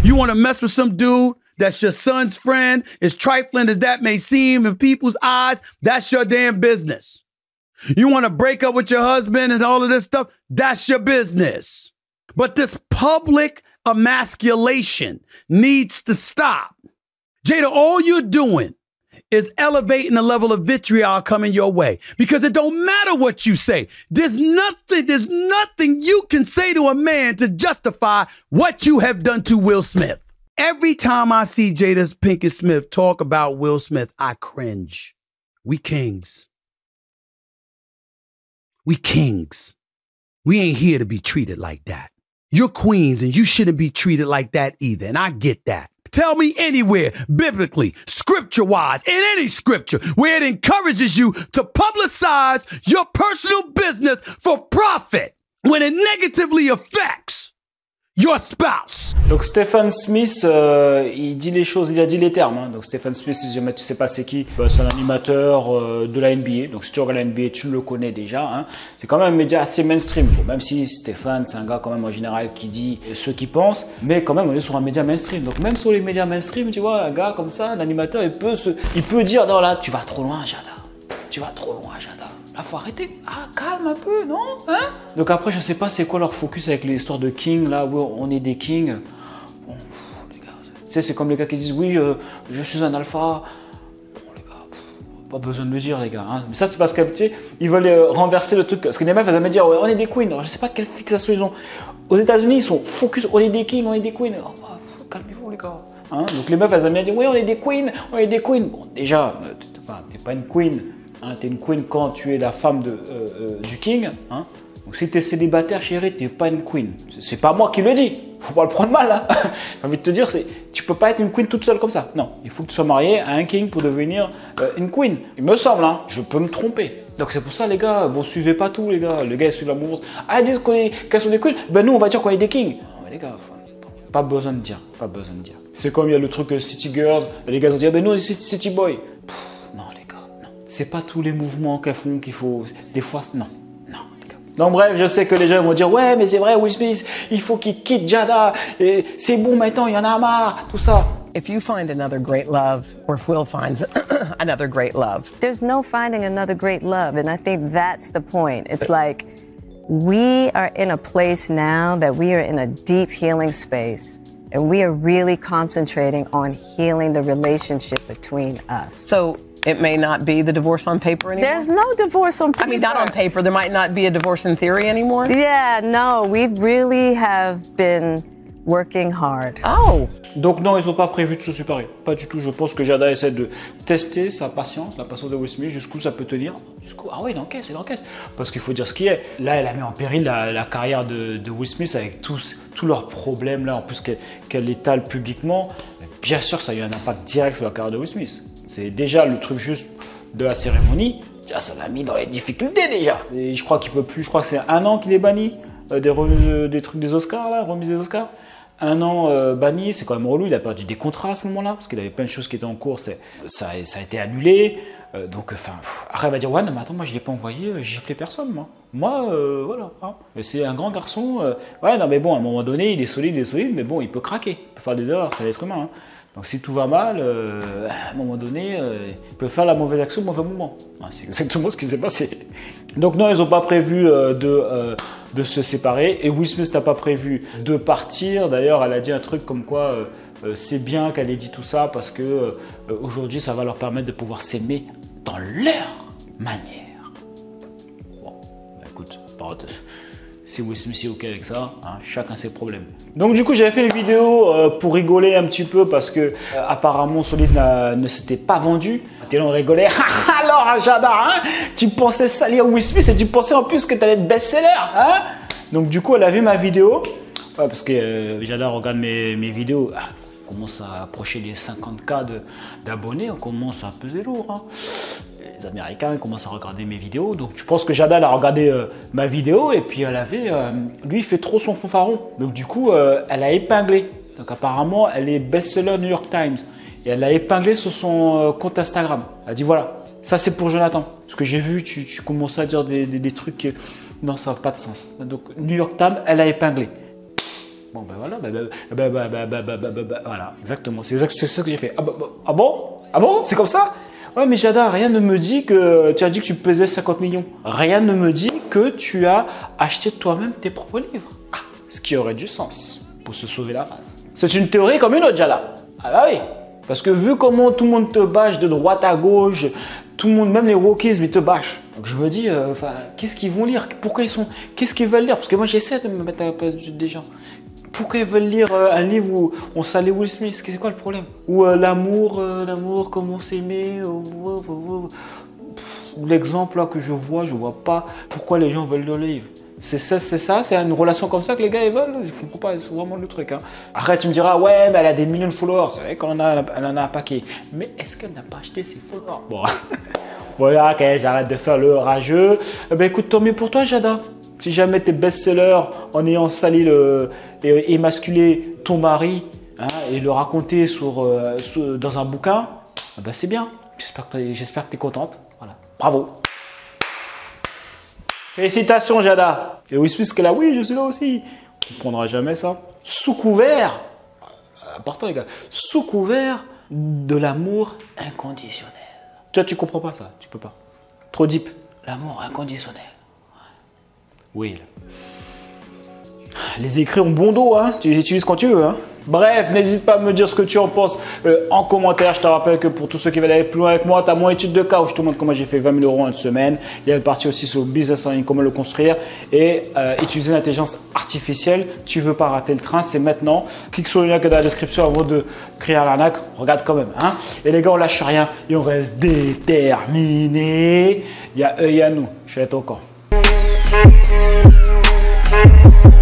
You want to mess with some dude that's your son's friend, as trifling as that may seem in people's eyes, that's your damn business. You want to break up with your husband and all of this stuff, that's your business. But this public emasculation needs to stop. Jada, all you're doing is elevating the level of vitriol coming your way, because it don't matter what you say. There's nothing you can say to a man to justify what you have done to Will Smith. Every time I see Jada Pinkett Smith talk about Will Smith, I cringe. We kings. We kings. We ain't here to be treated like that. You're queens and you shouldn't be treated like that either, and I get that. Tell me anywhere, biblically, scripture-wise, in any scripture, where it encourages you to publicize your personal business for profit when it negatively affects your spouse. Donc Stephen Smith, il dit les choses, il a dit les termes. Hein. Donc Stephen Smith, si jamais tu sais pas c'est qui, c'est un animateur de la NBA. Donc si tu regardes la NBA, tu le connais déjà. Hein. C'est quand même un média assez mainstream. Bon, même si Stephen, c'est un gars quand même en général qui dit ce qu'il pense, mais quand même on est sur un média mainstream. Donc même sur les médias mainstream, tu vois, un gars comme ça, un animateur, il peut dire non là, tu vas trop loin, Jada. Tu vas trop loin, Jada. Là, faut arrêter. Ah, calme un peu, non? Hein? Donc après, je sais pas c'est quoi leur focus avec l'histoire de King, là où on est des kings. Bon, les gars, tu sais, c'est comme les gars qui disent oui, je suis un alpha. Bon, les gars, pas besoin de le dire, les gars. Hein. Mais ça, c'est parce que, tu sais, ils veulent renverser le truc. Parce que les meufs, elles aiment dire ouais, on est des queens. Alors, je sais pas quelle fixation ils ont. Aux États-Unis, ils sont focus, on est des kings, on est des queens. Oh, bah, calmez-vous, les gars. Hein? Donc les meufs, elles aiment bien dire oui, on est des queens, on est des queens. Bon, déjà, t'es pas une queen. Hein, t'es une queen quand tu es la femme du king. Hein. Donc si t'es célibataire, chérie, t'es pas une queen. C'est pas moi qui le dis. Faut pas le prendre mal. Hein. J'ai envie de te dire, tu peux pas être une queen toute seule comme ça. Non, il faut que tu sois marié à un king pour devenir une queen. Il me semble, hein. Je peux me tromper. Donc c'est pour ça, les gars, bon, suivez pas tout, les gars. Les gars, ils suivent l'amour. Ah, ils disent qu'elles sont des queens. Ben nous, on va dire qu'on est des kings. Non, mais les gars, pas besoin de dire. Pas besoin de dire. C'est comme il y a le truc City Girls. Les gars vont dire, ben nous, on est City Boy. C'est pas tous les mouvements qu'elles font qu'il faut. Des fois, non. Non, les gars. Donc, bref, je sais que les gens vont dire ouais, mais c'est vrai, Will Smith, il faut qu'il quitte Jada. C'est bon maintenant, il y en a marre, tout ça. If you find another great love, or if Will finds another great love. There's no finding another great love, and I think that's the point. It's like we are in a place now that we are in a deep healing space. And we are really concentrating on healing the relationship between us. So it may not be the divorce on paper anymore? There's no divorce on paper. I mean, not on paper. There might not be a divorce in theory anymore? Yeah, no, we really have been working hard. Oh! Donc non, ils n'ont pas prévu de se séparer. Pas du tout. Je pense que Jada essaie de tester sa patience, la patience de Will Smith, jusqu'où ça peut tenir. Jusqu'où, ah oui, il encaisse. Parce qu'il faut dire ce qui est. Là, elle a mis en péril la carrière de Will Smith avec tous leurs problèmes, là, en plus qu'elle l'étale publiquement. Bien sûr, ça a eu un impact direct sur la carrière de Will Smith. C'est déjà le truc juste de la cérémonie. Ça l'a mis dans les difficultés déjà. Et je crois qu'il peut plus. Je crois que c'est 1 an qu'il est banni des trucs des Oscars, là, remise des Oscars. 1 an banni, c'est quand même relou. Il a perdu des contrats à ce moment-là parce qu'il avait plein de choses qui étaient en cours. Ça a été annulé. Donc, après, il va dire ouais, non, mais attends, moi je l'ai pas envoyé, j'ai giflé personne, moi. Voilà. Hein. C'est un grand garçon. Ouais, non, mais bon, à un moment donné, il est solide, mais bon, il peut craquer. Il peut faire des erreurs, c'est l'être humain. Hein. Donc si tout va mal, à un moment donné, il peut faire la mauvaise action au mauvais moment. C'est exactement ce qui s'est passé. Donc non, ils n'ont pas prévu de se séparer. Et Will Smith n'a pas prévu de partir. D'ailleurs, elle a dit un truc comme quoi c'est bien qu'elle ait dit tout ça parce que aujourd'hui, ça va leur permettre de pouvoir s'aimer dans leur manière. Bon, bah, écoute, si Will Smith est ok avec ça, hein, chacun ses problèmes. Donc du coup j'avais fait une vidéo pour rigoler un petit peu parce que apparemment son livre ne s'était pas vendu. Et là on rigolait. Alors Jada, hein, tu pensais salir Will Smith et tu pensais en plus que tu allais être best-seller, hein? Donc du coup elle a vu ma vidéo, ouais, parce que Jada regarde mes vidéos. On commence à approcher les 50K d'abonnés, on commence à peser lourd. Hein. Les Américains commencent à regarder mes vidéos. Donc je pense que Jada elle a regardé ma vidéo et puis elle avait, lui il fait trop son fanfaron. Donc du coup elle a épinglé. Donc apparemment elle est best-seller New York Times. Et elle l'a épinglé sur son compte Instagram. Elle a dit voilà, ça c'est pour Jonathan. Parce que j'ai vu, tu commençais à dire des trucs qui... Non, ça n'a pas de sens. Donc New York Times, elle a épinglé. Bon, ben voilà, voilà, exactement. C'est ça que j'ai fait. Ah bon, c'est comme ça? Ouais, mais Jada, rien ne me dit que tu as dit que tu pesais 50 millions. Rien ne me dit que tu as acheté toi-même tes propres livres. Ah, ce qui aurait du sens pour se sauver la face. C'est une théorie comme une autre, Jada. Ah bah oui. Parce que vu comment tout le monde te bâche de droite à gauche, tout le monde, même les wokistes, ils te bâchent. Donc je me dis, qu'est-ce qu'ils vont lire? Qu'est-ce qu'ils veulent lire? Parce que moi j'essaie de me mettre à la place des gens. Pourquoi ils veulent lire un livre où on salait Will Smith? C'est quoi le problème? Ou l'amour, comment s'aimer? L'exemple là que je vois pas pourquoi les gens veulent lire le livre. C'est une relation comme ça que les gars ils veulent. Je comprends pas, c'est vraiment le truc. Hein. Après tu me diras, ouais, mais elle a des millions de followers. C'est vrai qu'elle en a un paquet. Mais est-ce qu'elle n'a pas acheté ses followers? Bon, voilà, ok, j'arrête de faire le rageux. Eh ben écoute, tant mieux pour toi, Jada. Si jamais t'es best-seller en ayant sali et émasculé ton mari, hein, et le raconter dans un bouquin, eh ben c'est bien. J'espère que t'es contente. Voilà, bravo. Félicitations, Jada. Et Will Smith, qu'elle a, oui, je suis là aussi. On ne comprendra jamais ça. Sous couvert, important les gars, sous couvert de l'amour inconditionnel. Toi, tu comprends pas ça, tu peux pas. Trop deep. L'amour inconditionnel. Oui. Les écrits ont bon dos, hein. Tu les utilises quand tu veux, hein. Bref, n'hésite pas à me dire ce que tu en penses en commentaire. Je te rappelle que pour tous ceux qui veulent aller plus loin avec moi, tu as mon étude de cas où je te montre comment j'ai fait 20 000 € en une semaine. Il y a une partie aussi sur le business en ligne, comment le construire et utiliser l'intelligence artificielle. Tu veux pas rater le train, c'est maintenant. Clique sur le lien qui est dans la description avant de créer l'arnaque. Regarde quand même, hein. Et les gars, on lâche rien et on reste déterminés. Il y a eux, il y a nous. Je vais être au camp.